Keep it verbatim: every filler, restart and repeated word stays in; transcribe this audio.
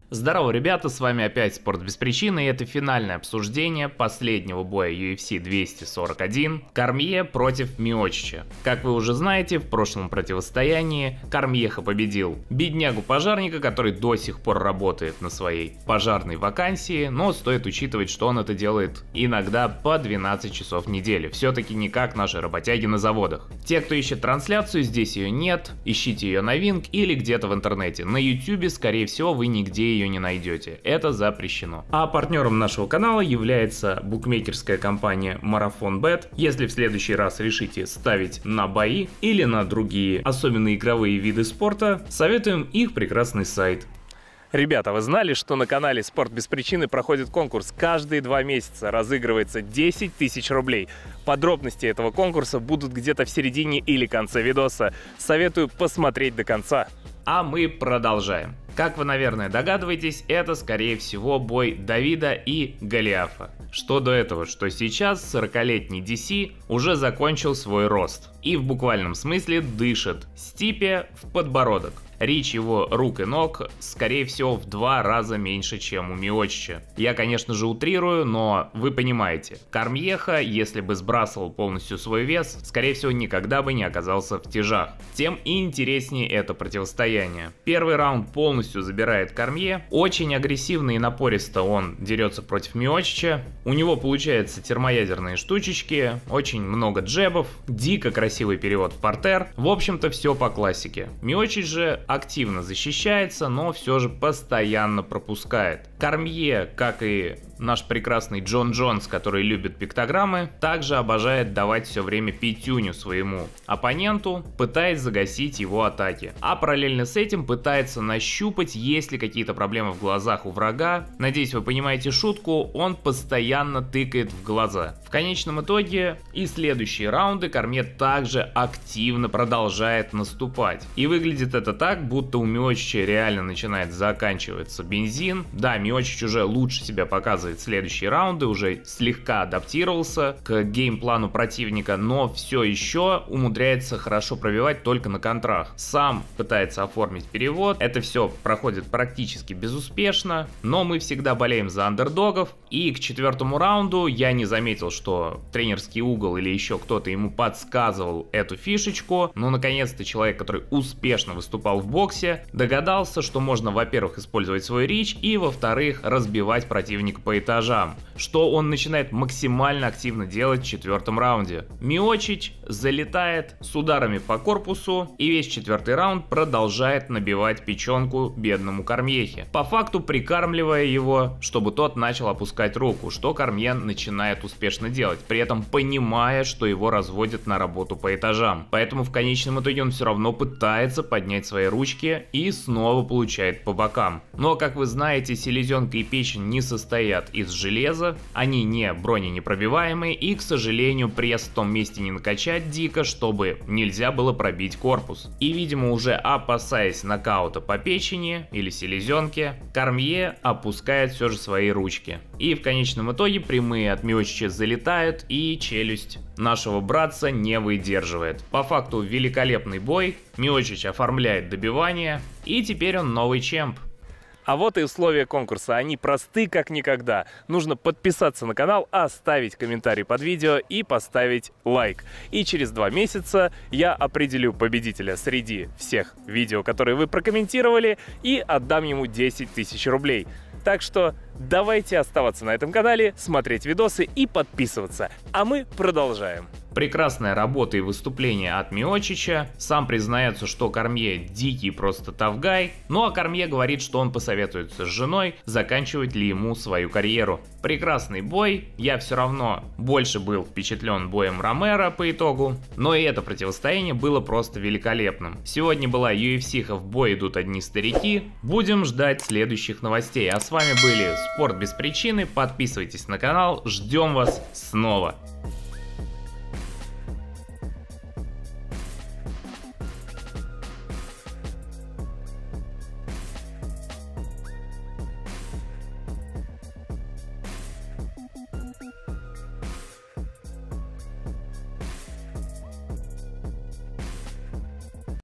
Здорово, ребята, с вами опять Спорт без причины, и это финальное обсуждение последнего боя ю эф си двести сорок один Кормье против Миочича. Как вы уже знаете, в прошлом противостоянии Кормьеха победил беднягу-пожарника, который до сих пор работает на своей пожарной вакансии, но стоит учитывать, что он это делает иногда по двенадцать часов в неделю, все-таки не как наши работяги на заводах. Те, кто ищет трансляцию, здесь ее нет, ищите ее на Винг или где-то в интернете. На ютубе, скорее всего, вы нигде ее не найдете, это запрещено. А партнером нашего канала является букмекерская компания Marathon.bet. Если в следующий раз решите ставить на бои или на другие, особенно игровые виды спорта, советуем их прекрасный сайт. Ребята, вы знали, что на канале Спорт без причины проходит конкурс? Каждые два месяца разыгрывается десять тысяч рублей. Подробности этого конкурса будут где-то в середине или конце видоса. Советую посмотреть до конца. А мы продолжаем. Как вы, наверное, догадываетесь, это, скорее всего, бой Давида и Голиафа. Что до этого, что сейчас сорокалетний ди си уже закончил свой рост и в буквальном смысле дышит Стипе в подбородок. Рич его рук и ног, скорее всего, в два раза меньше, чем у Миочича. Я, конечно же, утрирую, но вы понимаете, Кормьеха, если бы сбрасывал полностью свой вес, скорее всего, никогда бы не оказался в тяжах. Тем и интереснее это противостояние. Первый раунд полностью забирает Кормье, очень агрессивно и напористо он дерется против Миочича. У него получаются термоядерные штучечки, очень много джебов, дико красивый перевод в партер. В общем-то, все по классике. Миочич же активно защищается, но все же постоянно пропускает. Кормье, как и наш прекрасный Джон Джонс, который любит пиктограммы, также обожает давать все время пятюню своему оппоненту, пытаясь загасить его атаки. А параллельно с этим пытается нащупать, есть ли какие-то проблемы в глазах у врага. Надеюсь, вы понимаете шутку, он постоянно тыкает в глаза. В конечном итоге и следующие раунды Кормье также активно продолжает наступать. И выглядит это так, будто у Миочича реально начинает заканчиваться бензин. Да, Миочич уже лучше себя показывает в следующие раунды, уже слегка адаптировался к геймплану противника, но все еще умудряется хорошо пробивать только на контрах. Сам пытается оформить перевод, это все проходит практически безуспешно, но мы всегда болеем за андердогов, и к четвертому раунду я не заметил, что тренерский угол или еще кто-то ему подсказывал эту фишечку, но наконец-то человек, который успешно выступал в боксе, догадался, что можно, во-первых, использовать свой рич, и во-вторых, разбивать противника по этажам, что он начинает максимально активно делать в четвертом раунде. Миочич залетает с ударами по корпусу, и весь четвертый раунд продолжает набивать печенку бедному Кормьехе, по факту прикармливая его, чтобы тот начал опускать руку, что Кормье начинает успешно делать, при этом понимая, что его разводят на работу по этажам. Поэтому в конечном итоге он все равно пытается поднять свои ручки и снова получает по бокам. Но, как вы знаете, селезенка и печень не состоят из железа, они не броненепробиваемые, и, к сожалению, пресс в том месте не накачать дико, чтобы нельзя было пробить корпус. И, видимо, уже опасаясь нокаута по печени или селезенке, Кормье опускает все же свои ручки. И в конечном итоге прямые от Миочича залетают, и челюсть нашего братца не выдерживает. По факту великолепный бой, Миочич оформляет добивание, и теперь он новый чемп. А вот и условия конкурса, они просты как никогда. Нужно подписаться на канал, оставить комментарий под видео и поставить лайк. И через два месяца я определю победителя среди всех видео, которые вы прокомментировали, и отдам ему десять тысяч рублей. Так что давайте оставаться на этом канале, смотреть видосы и подписываться. А мы продолжаем. Прекрасная работа и выступление от Миочича. Сам признается, что Кормье дикий просто тавгай. Ну а Кормье говорит, что он посоветуется с женой, заканчивать ли ему свою карьеру. Прекрасный бой. Я все равно больше был впечатлен боем Ромеро по итогу. Но и это противостояние было просто великолепным. Сегодня была ю эф си-ха, в бой идут одни старики. Будем ждать следующих новостей. А с вами были Спорт без причины. Подписывайтесь на канал. Ждем вас снова.